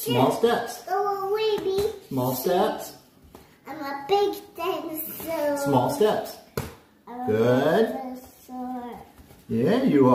Small steps. Oh, baby. Small steps. I'm a big dinosaur. Small steps. I'm a Good. dinosaur. Yeah, you are.